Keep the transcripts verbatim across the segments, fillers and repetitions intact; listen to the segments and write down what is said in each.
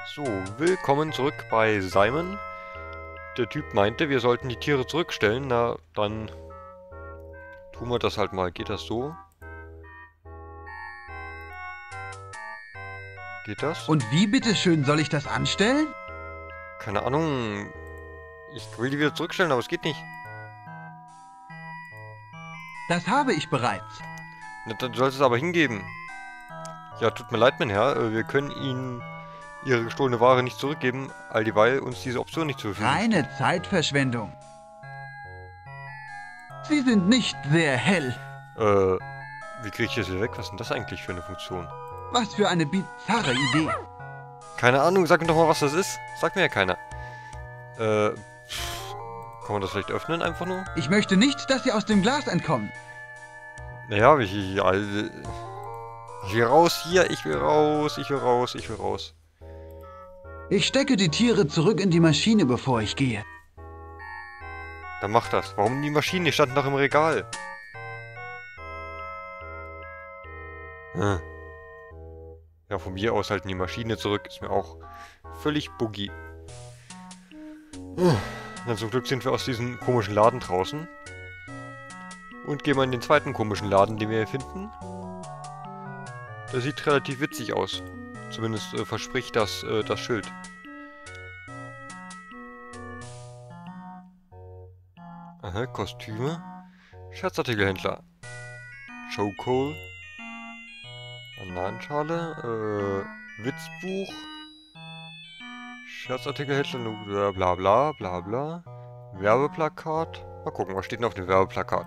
So, willkommen zurück bei Simon. Der Typ meinte, wir sollten die Tiere zurückstellen. Na, dann tun wir das halt mal. Geht das so? Geht das? Und wie bitteschön soll ich das anstellen? Keine Ahnung. Ich will die wieder zurückstellen, aber es geht nicht. Das habe ich bereits. Na, dann sollst du es aber hingeben. Ja, tut mir leid, mein Herr. Wir können Ihnen Ihre gestohlene Ware nicht zurückgeben, all dieweil uns diese Option nicht zur Verfügung steht. Reine Zeitverschwendung. Sie sind nicht sehr hell. Äh, wie kriege ich das wieder weg? Was ist denn das eigentlich für eine Funktion? Was für eine bizarre Idee. Keine Ahnung, sag mir doch mal, was das ist. Sagt mir ja keiner. Äh, pff, kann man das vielleicht öffnen, einfach nur? Ich möchte nicht, dass Sie aus dem Glas entkommen. Naja, ich, ich, ich will raus hier, ich will raus, ich will raus, ich will raus. Ich stecke die Tiere zurück in die Maschine, bevor ich gehe. Dann mach das. Warum die Maschine? Die standen doch im Regal. Hm. Ja, von mir aus halten die Maschine zurück. Ist mir auch völlig buggy. Hm. Dann zum Glück sind wir aus diesem komischen Laden draußen. Und gehen wir in den zweiten komischen Laden, den wir hier finden. Der sieht relativ witzig aus. Zumindest äh, verspricht das äh, das Schild. Aha, Kostüme. Scherzartikelhändler. Chokehold. Bananenschale. Äh, Witzbuch. Scherzartikelhändler. Bla bla bla bla. Werbeplakat. Mal gucken, was steht denn auf dem Werbeplakat?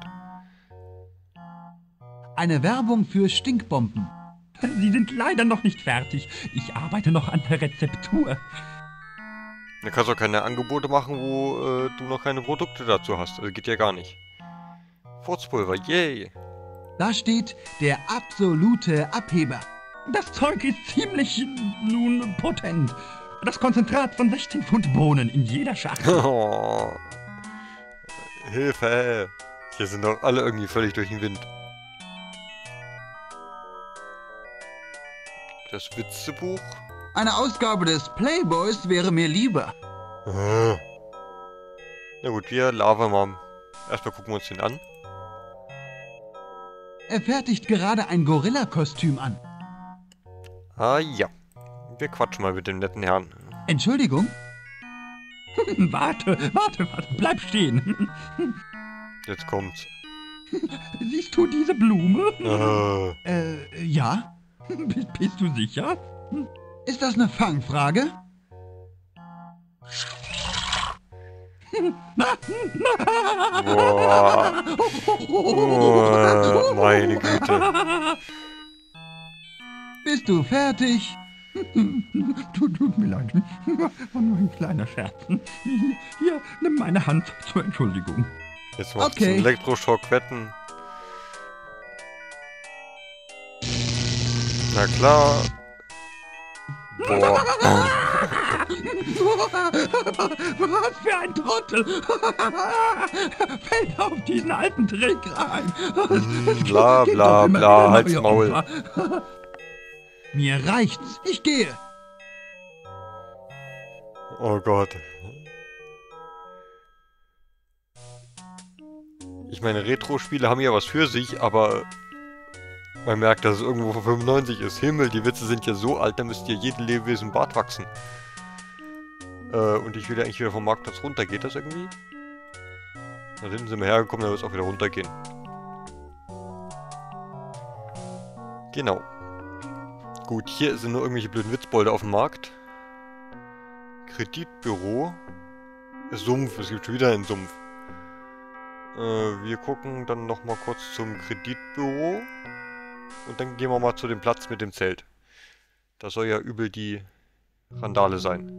Eine Werbung für Stinkbomben. Sie sind leider noch nicht fertig. Ich arbeite noch an der Rezeptur. Du kannst auch keine Angebote machen, wo äh, du noch keine Produkte dazu hast. Also geht ja gar nicht. Furzpulver, yay! Da steht der absolute Abheber. Das Zeug ist ziemlich, nun, potent. Das Konzentrat von sechzehn Pfund Bohnen in jeder Schachtel. Oh. Hilfe! Hier sind doch alle irgendwie völlig durch den Wind. Das Witzebuch. Eine Ausgabe des Playboys wäre mir lieber. Äh. Na gut, wir labern mal. Erstmal gucken wir uns den an. Er fertigt gerade ein Gorilla-Kostüm an. Ah ja. Wir quatschen mal mit dem netten Herrn. Entschuldigung? Warte, warte, warte, bleib stehen. Jetzt kommt's. Siehst du diese Blume? Äh. Äh, ja? Bist, bist du sicher? Ist das eine Fangfrage? Boah. Oh, meine Güte. Bist du fertig? Tut, tut mir leid. War nur ein kleiner Scherz. Hier, hier, nimm meine Hand zur Entschuldigung. Jetzt macht's Okay. einen Elektroschock wetten. Na klar. Boah. Was für ein Trottel! Fällt auf diesen alten Trick rein! Bla Geht bla doch immer bla, wieder halt's neue Maul. Opfer. Mir reicht's. Ich gehe. Oh Gott. Ich meine, Retro-Spiele haben ja was für sich, aber man merkt, dass es irgendwo von fünfundneunzig ist. Himmel, die Witze sind ja so alt, da müsste ja jedem Lebewesen Bart wachsen. Äh, und ich will ja eigentlich wieder vom Marktplatz runter. Geht das irgendwie? Da hinten sind wir hergekommen, dann wird es auch wieder runtergehen. Genau. Gut, hier sind nur irgendwelche blöden Witzbolde auf dem Markt. Kreditbüro. Sumpf, es gibt schon wieder einen Sumpf. Äh, wir gucken dann nochmal kurz zum Kreditbüro. Und dann gehen wir mal zu dem Platz mit dem Zelt. Das soll ja übel die Randale sein.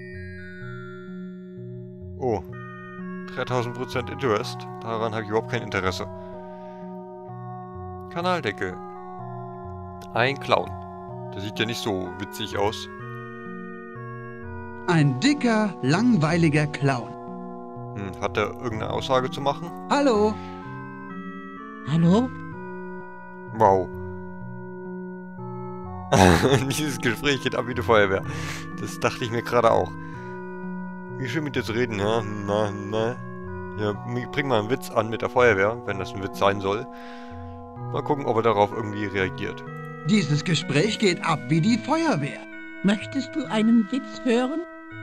Oh. dreitausend Prozent Interest. Daran habe ich überhaupt kein Interesse. Kanaldeckel. Ein Clown. Der sieht ja nicht so witzig aus. Ein dicker, langweiliger Clown. Hm, hat er irgendeine Aussage zu machen? Hallo? Hallo? Wow. Dieses Gespräch geht ab wie die Feuerwehr. Das dachte ich mir gerade auch. Wie schön mit dir zu reden, ja? Na, na. Ja, bring mal einen Witz an mit der Feuerwehr, wenn das ein Witz sein soll. Mal gucken, ob er darauf irgendwie reagiert. Dieses Gespräch geht ab wie die Feuerwehr. Möchtest du einen Witz hören?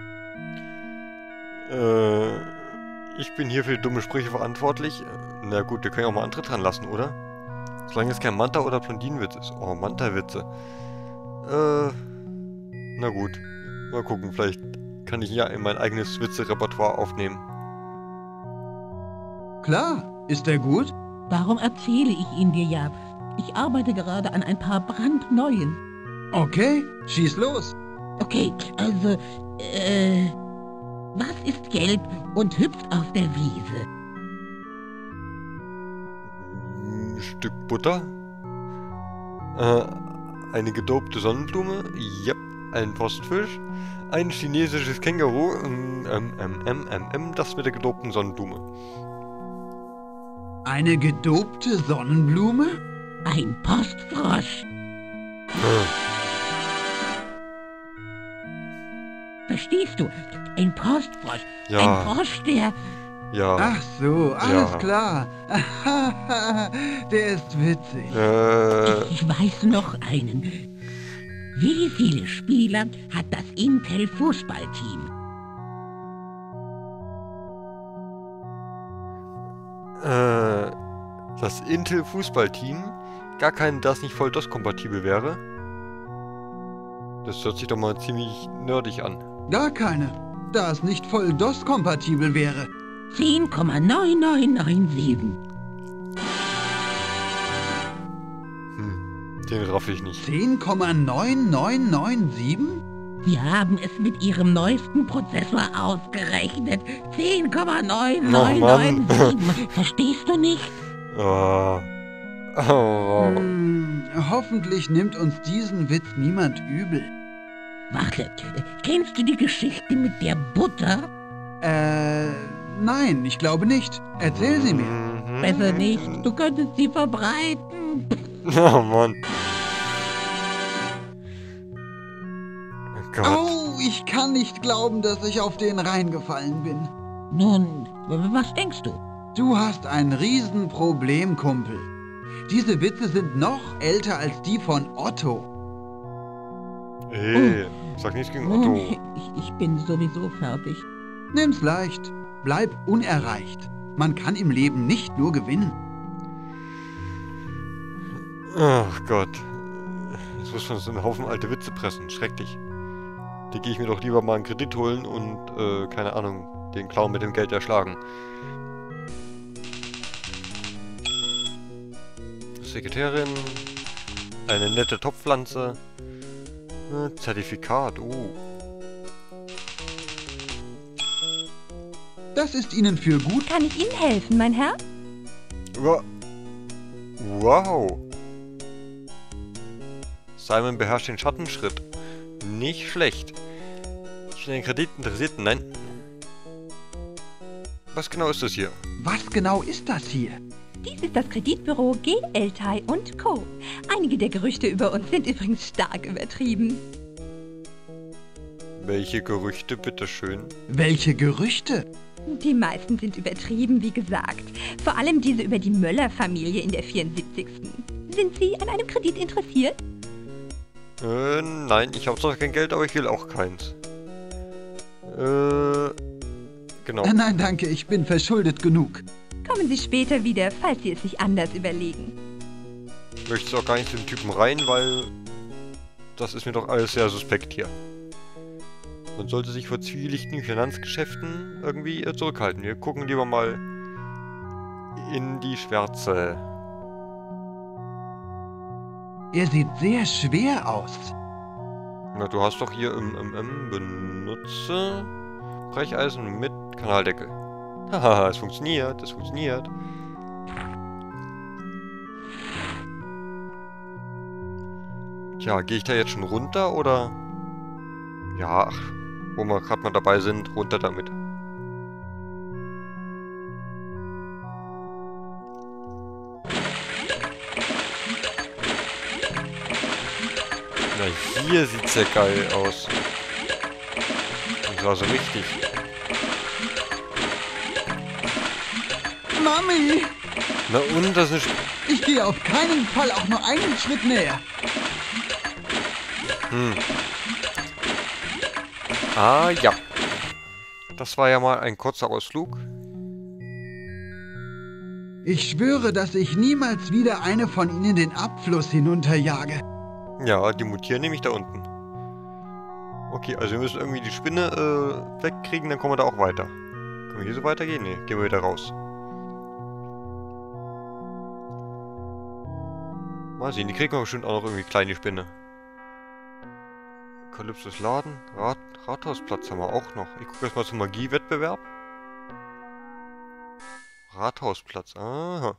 Äh, ich bin hier für dumme Sprüche verantwortlich. Na gut, wir können ja auch mal andere dran lassen, oder? Solange es kein Manta- oder Blondinenwitz ist. Oh, Manta-Witze. Äh, na gut. Mal gucken, vielleicht kann ich ja in mein eigenes Witze-Repertoire aufnehmen. Klar, ist der gut? Warum erzähle ich ihn dir ja? Ich arbeite gerade an ein paar brandneuen. Okay, schieß los. Okay, also, äh, was ist gelb und hüpft auf der Wiese? Ein Stück Butter. Äh, eine gedopte Sonnenblume. Yep, ein Postfisch. Ein chinesisches Känguru. Ähm, ähm, ähm, ähm, ähm, das mit der gedopten Sonnenblume. Eine gedopte Sonnenblume? Ein Postfrosch. Hm. Verstehst du? Ein Postfrosch. Ja. Ein Frosch, der... Ja. Ach so, alles Ja. klar. Der ist witzig. Äh, Ich weiß noch einen. Wie viele Spieler hat das Intel-Fußballteam? äh, das Intel-Fußballteam. Gar kein, das nicht voll DOS-kompatibel wäre. Das hört sich doch mal ziemlich nerdig an. Gar keine, da es nicht voll DOS-kompatibel wäre. zehn Komma neun neun neun sieben. Hm, den raff ich nicht. zehn Komma neun neun neun sieben? Sie haben es mit ihrem neuesten Prozessor ausgerechnet. zehn Komma neun Oh, neun neun Mann. sieben. Verstehst du nicht? Oh. Oh. Hm, hoffentlich nimmt uns diesen Witz niemand übel. Warte, kennst du die Geschichte mit der Butter? Äh, nein, ich glaube nicht. Erzähl sie mir. Mhm. Besser nicht, du könntest sie verbreiten. Oh Mann. Oh Gott. Au, ich kann nicht glauben, dass ich auf den reingefallen bin. Nun, was denkst du? Du hast ein Riesenproblem, Kumpel. Diese Witze sind noch älter als die von Otto. Ey, sag nichts gegen Otto. Ich, ich bin sowieso fertig. Nimm's leicht. Bleib unerreicht. Man kann im Leben nicht nur gewinnen. Ach Gott. Jetzt muss man so einen Haufen alte Witze pressen. Schrecklich. Da gehe ich mir doch lieber mal einen Kredit holen und, äh, keine Ahnung, den Clown mit dem Geld erschlagen. Sekretärin. Eine nette Topfpflanze. Äh, Zertifikat. Uh. Das ist Ihnen für gut. Kann ich Ihnen helfen, mein Herr? Wa- Wow. Simon beherrscht den Schattenschritt. Nicht schlecht. Ist den Kredit interessiert? Nein. Was genau ist das hier? Was genau ist das hier? Dies ist das Kreditbüro G. Eltai und Co. Einige der Gerüchte über uns sind übrigens stark übertrieben. Welche Gerüchte, bitteschön? Welche Gerüchte? Die meisten sind übertrieben, wie gesagt. Vor allem diese über die Möller-Familie in der vierundsiebzigsten Sind Sie an einem Kredit interessiert? Äh, nein, ich habe zwar kein Geld, aber ich will auch keins. Äh, genau. Äh, Nein, danke, ich bin verschuldet genug. Kommen Sie später wieder, falls Sie es sich anders überlegen. Ich möchte auch gar nicht zu den Typen rein, weil das ist mir doch alles sehr suspekt hier. Man sollte sich vor zwielichtigen Finanzgeschäften irgendwie äh, zurückhalten. Wir gucken lieber mal in die Schwärze. Er sieht sehr schwer aus. Na, du hast doch hier im, im, im Benutze Brecheisen mit Kanaldeckel. Haha, es funktioniert, es funktioniert. Tja, gehe ich da jetzt schon runter oder? Ja, ach, wo wir gerade mal dabei sind, runter damit. Na, hier sieht's ja geil aus. Und zwar so richtig. Mami! Na und, das ist... Ich gehe auf keinen Fall auch nur einen Schritt näher. Hm. Ah, ja. Das war ja mal ein kurzer Ausflug. Ich schwöre, dass ich niemals wieder eine von ihnen den Abfluss hinunterjage. Ja, die mutieren nämlich da unten. Okay, also wir müssen irgendwie die Spinne äh, wegkriegen, dann kommen wir da auch weiter. Können wir hier so weitergehen? Ne, gehen wir wieder raus. Mal sehen, die kriegen wir bestimmt auch noch irgendwie kleine Spinne. Kalypsos Laden, Rat, Rathausplatz haben wir auch noch. Ich gucke erstmal zum Magiewettbewerb. Rathausplatz, aha.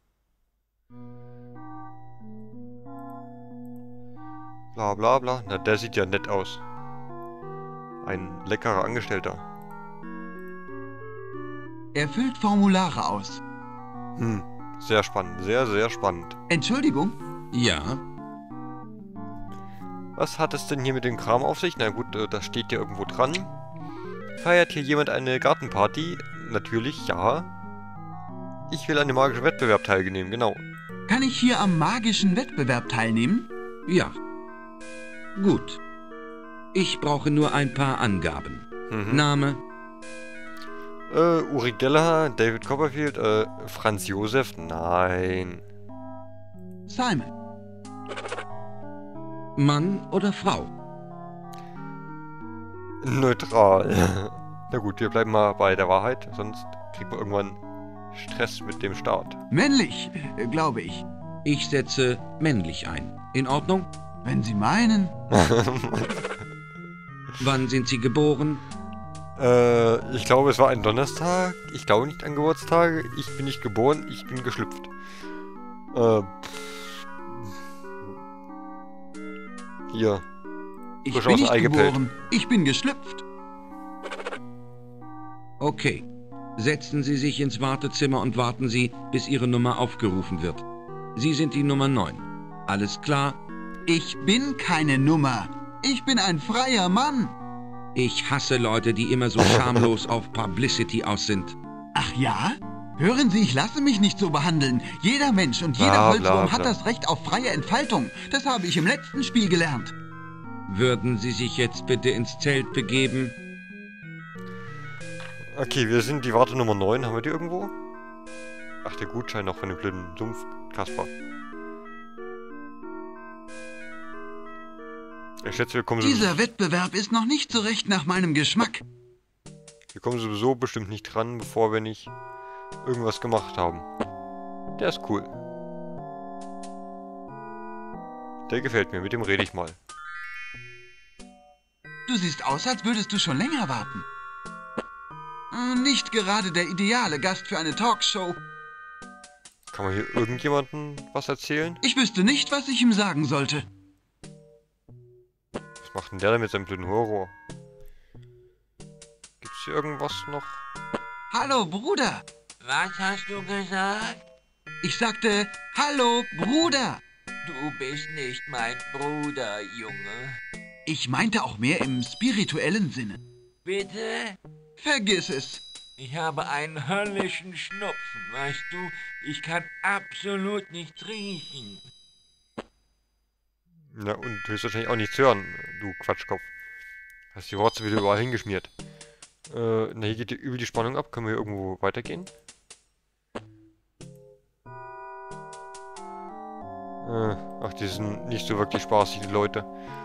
Bla bla bla. Na, der sieht ja nett aus. Ein leckerer Angestellter. Er füllt Formulare aus. Hm, sehr spannend, sehr, sehr spannend. Entschuldigung? Ja, Was hat es denn hier mit dem Kram auf sich? Na gut, äh, das steht ja irgendwo dran. Feiert hier jemand eine Gartenparty? Natürlich, ja. Ich will an dem magischen Wettbewerb teilnehmen, genau. Kann ich hier am magischen Wettbewerb teilnehmen? ja. Gut. Ich brauche nur ein paar Angaben. Mhm. Name, Äh, Uri Geller, David Copperfield, äh, Franz Josef? Nein. Simon. Mann oder Frau? Neutral. Na gut, wir bleiben mal bei der Wahrheit, sonst kriegt man irgendwann Stress mit dem Start. Männlich, äh, glaube ich. Ich setze männlich ein. In Ordnung? Wenn Sie meinen. Wann sind Sie geboren? äh, ich glaube, es war ein Donnerstag. Ich glaube nicht an Geburtstage. Ich bin nicht geboren, ich bin geschlüpft. Äh, pff. Hier. Ich Frisch bin aus dem nicht Ei gepellt. geboren. Ich bin geschlüpft. Okay. Setzen Sie sich ins Wartezimmer und warten Sie, bis Ihre Nummer aufgerufen wird. Sie sind die Nummer neun. Alles klar? Ich bin keine Nummer. Ich bin ein freier Mann. Ich hasse Leute, die immer so schamlos auf Publicity aus sind. Ach ja? Hören Sie, ich lasse mich nicht so behandeln. Jeder Mensch und jeder Bla, Holzwurm bla, hat bla. das Recht auf freie Entfaltung. Das habe ich im letzten Spiel gelernt. Würden Sie sich jetzt bitte ins Zelt begeben? Okay, wir sind die Warte Nummer neun. Haben wir die irgendwo? Ach, der Gutschein noch von dem blöden Sumpf, Kasper. Ich schätze, wir kommen, Dieser sowieso, Wettbewerb ist noch nicht so recht nach meinem Geschmack. wir kommen sowieso bestimmt nicht dran, bevor wir nicht irgendwas gemacht haben. Der ist cool. Der gefällt mir, mit dem rede ich mal. Du siehst aus, als würdest du schon länger warten. Äh, Nicht gerade der ideale Gast für eine Talkshow. Kann man hier irgendjemandem was erzählen? Ich wüsste nicht, was ich ihm sagen sollte. Was macht denn der denn mit seinem blöden Horror? Gibt's hier irgendwas noch? Hallo, Bruder. Was hast du gesagt? Ich sagte, hallo, Bruder. Du bist nicht mein Bruder, Junge. Ich meinte auch mehr im spirituellen Sinne. Bitte? Vergiss es. Ich habe einen höllischen Schnupfen, weißt du? Ich kann absolut nichts riechen. Na, und du willst wahrscheinlich auch nichts hören, du Quatschkopf. Hast die Rotze wieder überall hingeschmiert. Äh, na, hier geht die, übel die Spannung ab. Können wir hier irgendwo weitergehen? Äh, ach, die sind nicht so wirklich spaßig, die Leute.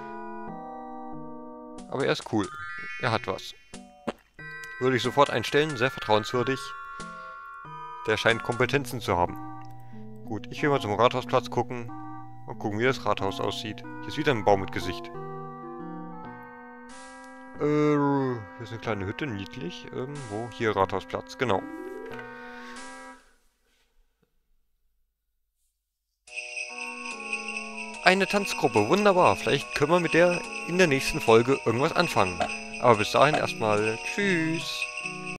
Aber er ist cool. Er hat was. Würde ich sofort einstellen, sehr vertrauenswürdig. Der scheint Kompetenzen zu haben. Gut, ich will mal zum Rathausplatz gucken. Mal gucken, wie das Rathaus aussieht. Hier ist wieder ein Baum mit Gesicht. Äh, hier ist eine kleine Hütte, niedlich. Irgendwo. Hier Rathausplatz, genau. Eine Tanzgruppe, wunderbar. Vielleicht können wir mit der in der nächsten Folge irgendwas anfangen. Aber bis dahin erstmal tschüss.